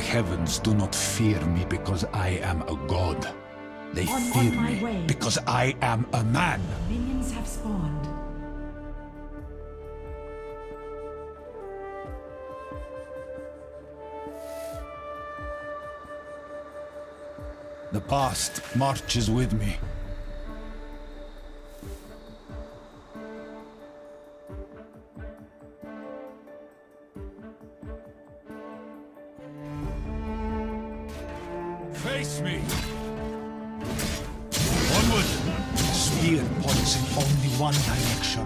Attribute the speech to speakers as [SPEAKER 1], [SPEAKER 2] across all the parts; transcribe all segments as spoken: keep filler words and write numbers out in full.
[SPEAKER 1] heavens do not fear me because I am a god. They
[SPEAKER 2] On-
[SPEAKER 1] fear
[SPEAKER 2] on my
[SPEAKER 1] me
[SPEAKER 2] way.
[SPEAKER 1] because I am a man.
[SPEAKER 2] Minions have spawned.
[SPEAKER 1] The past marches with me. Face me! Onward! Spear points in only one direction.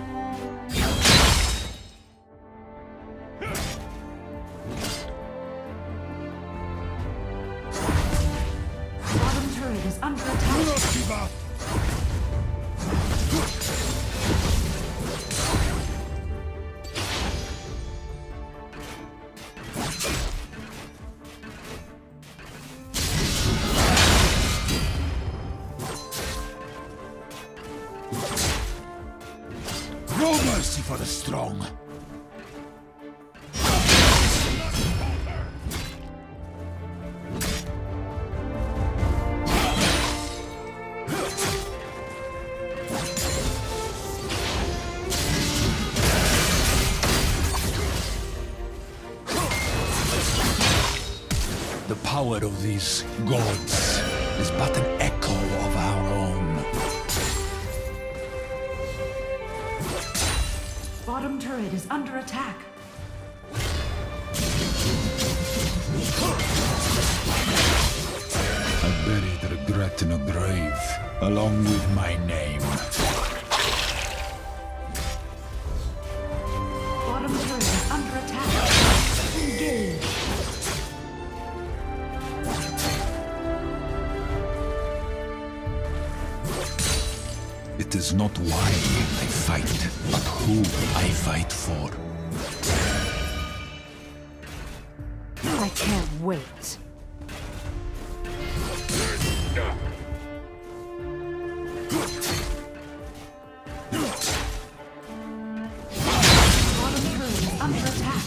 [SPEAKER 2] Bottom turret is under attack.
[SPEAKER 1] No mercy for the strong. The power of these gods is but an echo of our own.
[SPEAKER 2] Bottom turret is under attack.
[SPEAKER 1] I buried regret in a grave, along with my name.
[SPEAKER 2] Bottom turret is under attack. Engage.
[SPEAKER 1] It is not why I fight, but who I fight for.
[SPEAKER 2] I can't wait. Bottom turret is under attack.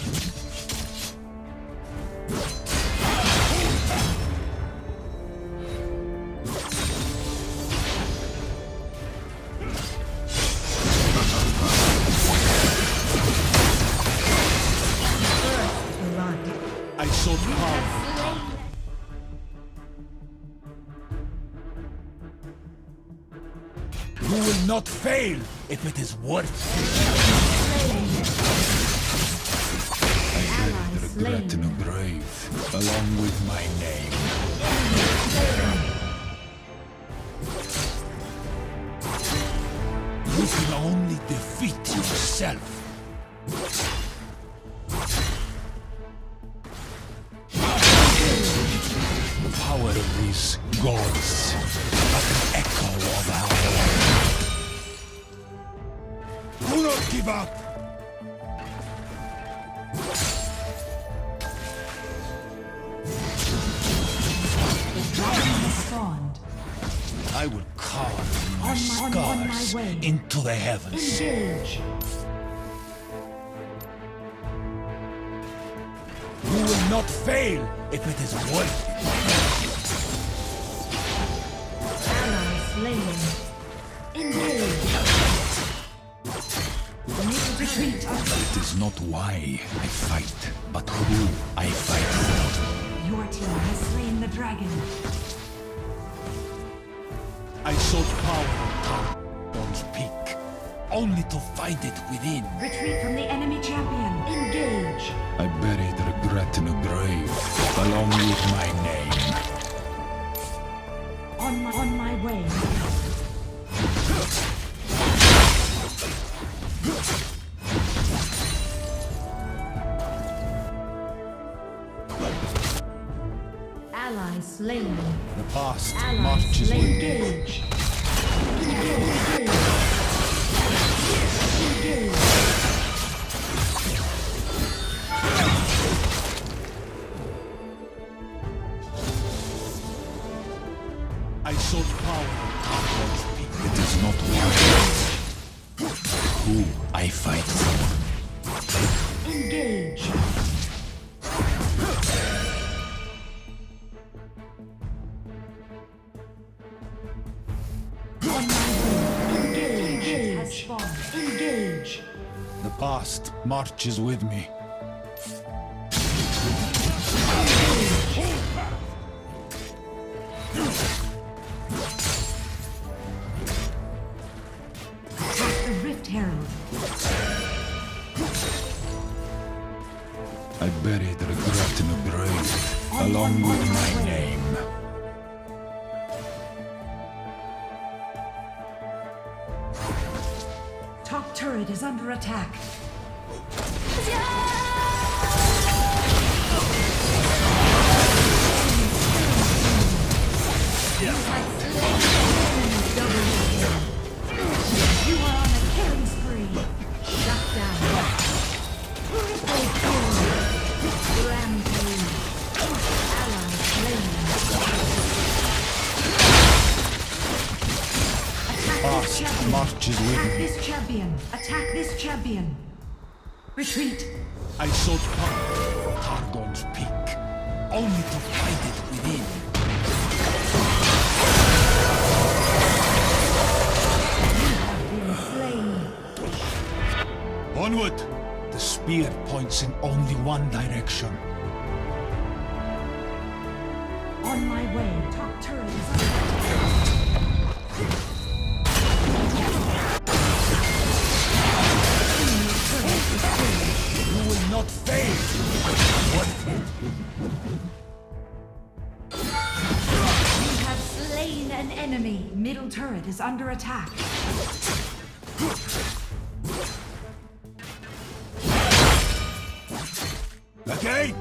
[SPEAKER 1] I sought power. You will not fail if it is worth I buried regret in a grave, along with my name. You can only defeat yourself. The power of these gods, but an echo of our own. Do not give up!
[SPEAKER 2] Spawned.
[SPEAKER 1] I will carve my
[SPEAKER 2] On my- on- on my
[SPEAKER 1] scars
[SPEAKER 2] way.
[SPEAKER 1] into the heavens.
[SPEAKER 2] Engage.
[SPEAKER 1] You will not fail if it is worth it.
[SPEAKER 2] Ally slain. Engage. Need to retreat.
[SPEAKER 1] It is not why I fight, but who I fight for.
[SPEAKER 2] Your team has slain the dragon.
[SPEAKER 1] I sought power on Dawn's Peak, only to find it within.
[SPEAKER 2] Retreat from the enemy champion. Engage.
[SPEAKER 1] I buried regret in a grave, along with my name.
[SPEAKER 2] On my, on my way. Ally slain.
[SPEAKER 1] The past
[SPEAKER 2] Ally
[SPEAKER 1] marches
[SPEAKER 2] slain.
[SPEAKER 1] with me.
[SPEAKER 2] Engage. Engage. Engage.
[SPEAKER 1] I sought power on Dawn's Peak. It is not why, who I fight for.
[SPEAKER 2] Engage.
[SPEAKER 1] past marches with me.
[SPEAKER 2] Attack the Rift Herald.
[SPEAKER 1] I buried regret in a grave, along with my name.
[SPEAKER 2] Top turret is under attack. You are on a killing spree. Shut down. Triple kill. Rampage. Ally slain. Attack this
[SPEAKER 1] Past
[SPEAKER 2] champion.
[SPEAKER 1] marches with
[SPEAKER 2] Attack
[SPEAKER 1] me.
[SPEAKER 2] this champion. Attack this champion. Retreat.
[SPEAKER 1] I sought power, Targon's peak, only to find it within.
[SPEAKER 2] Been slain.
[SPEAKER 1] Onward! The spear points in only one direction.
[SPEAKER 2] On my way. Top turret is under attack.
[SPEAKER 1] You will not fail! What?
[SPEAKER 2] You have slain an enemy. Middle turret is under attack.
[SPEAKER 1] Again!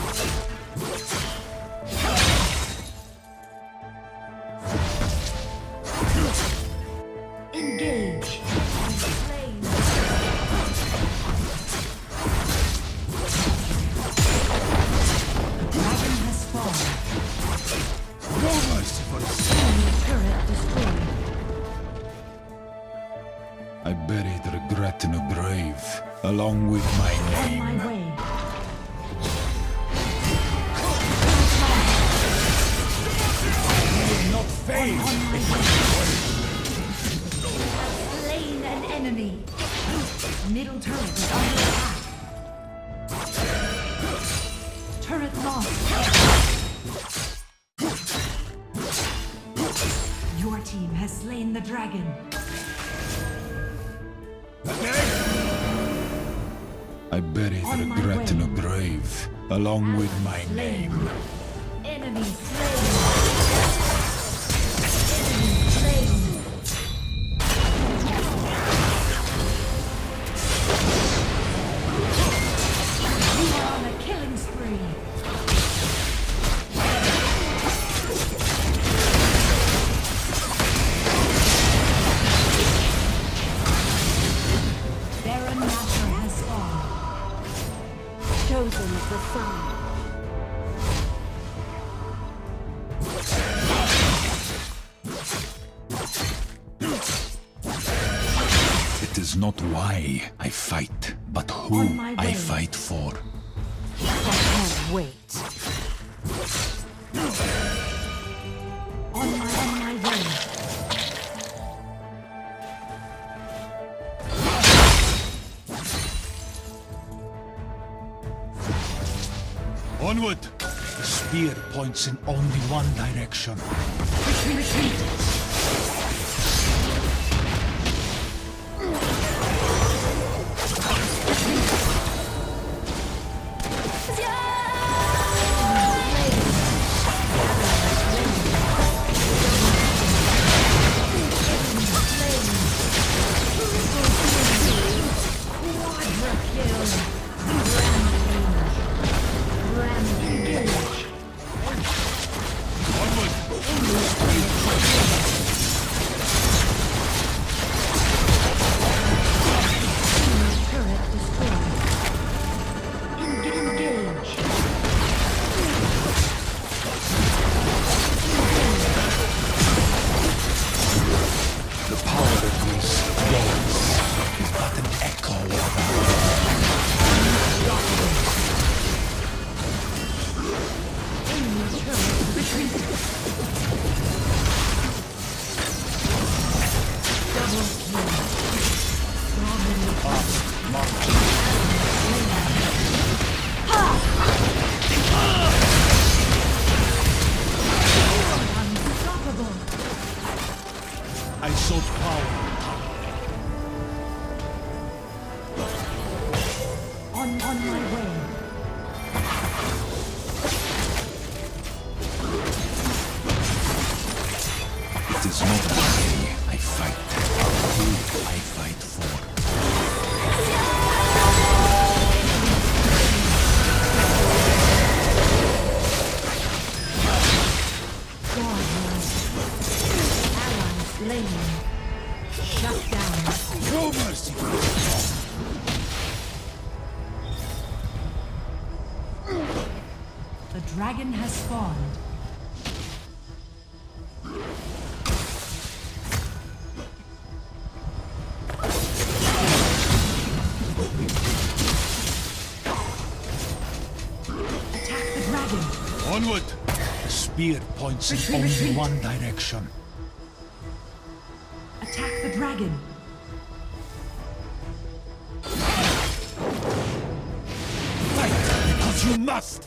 [SPEAKER 2] Engage. Slain. Dragon has fallen.
[SPEAKER 1] No mercy for us!
[SPEAKER 2] Enemy turret destroyed.
[SPEAKER 1] I buried regret in a grave, along with my
[SPEAKER 2] On
[SPEAKER 1] name.
[SPEAKER 2] my way.
[SPEAKER 1] You will not fail!
[SPEAKER 2] On my way. Slain an enemy. Middle turret is under attack. Turret lost. Your team has slain the dragon.
[SPEAKER 1] Again! I buried
[SPEAKER 2] On my
[SPEAKER 1] regret in
[SPEAKER 2] way.
[SPEAKER 1] a grave, along with my
[SPEAKER 2] Slain.
[SPEAKER 1] name.
[SPEAKER 2] Enemy slain. Enemy slain. You are on a killing spree. Baron Nashor has fallen. Chosen is the sun.
[SPEAKER 1] It is not why I fight, but who
[SPEAKER 2] On my
[SPEAKER 1] I
[SPEAKER 2] way.
[SPEAKER 1] fight for.
[SPEAKER 2] I can't wait. On my on my way.
[SPEAKER 1] Onward! The spear points in only one direction.
[SPEAKER 2] Retreat, retreat. Quadra kill. Rampage. Rampage. Turret destroyed. Engage.
[SPEAKER 1] The power of these gods is but an echo of our
[SPEAKER 2] on, on my way.
[SPEAKER 1] It is not I I fight, who I fight for.
[SPEAKER 2] Slain. Shut down.
[SPEAKER 1] No mercy.
[SPEAKER 2] The dragon has spawned. Attack the dragon.
[SPEAKER 1] Onward. The spear points
[SPEAKER 2] Retreat,
[SPEAKER 1] in only
[SPEAKER 2] retreat.
[SPEAKER 1] one direction.
[SPEAKER 2] Attack the dragon.
[SPEAKER 1] Fight, because you must.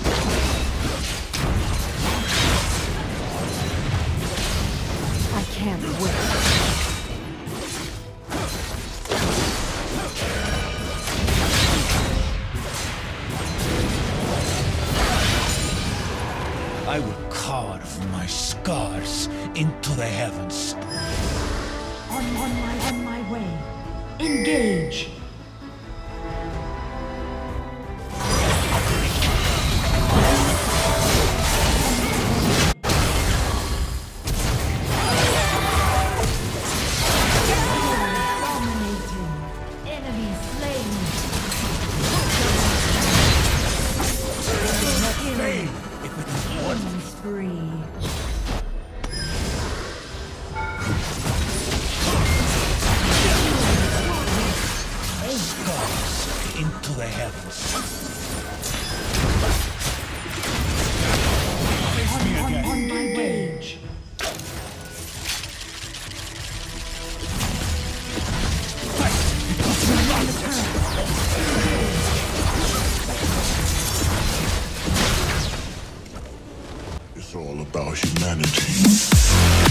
[SPEAKER 2] I can't wait.
[SPEAKER 1] I will carve my scars into the heavens.
[SPEAKER 2] On, on my, on my way. Engage. Dominating. Enemy slain.
[SPEAKER 1] Fail if it is one.
[SPEAKER 2] Killing spree.
[SPEAKER 1] Scars into the heavens. Face me
[SPEAKER 2] On,
[SPEAKER 1] again.
[SPEAKER 2] on my rage.
[SPEAKER 3] It's all about humanity.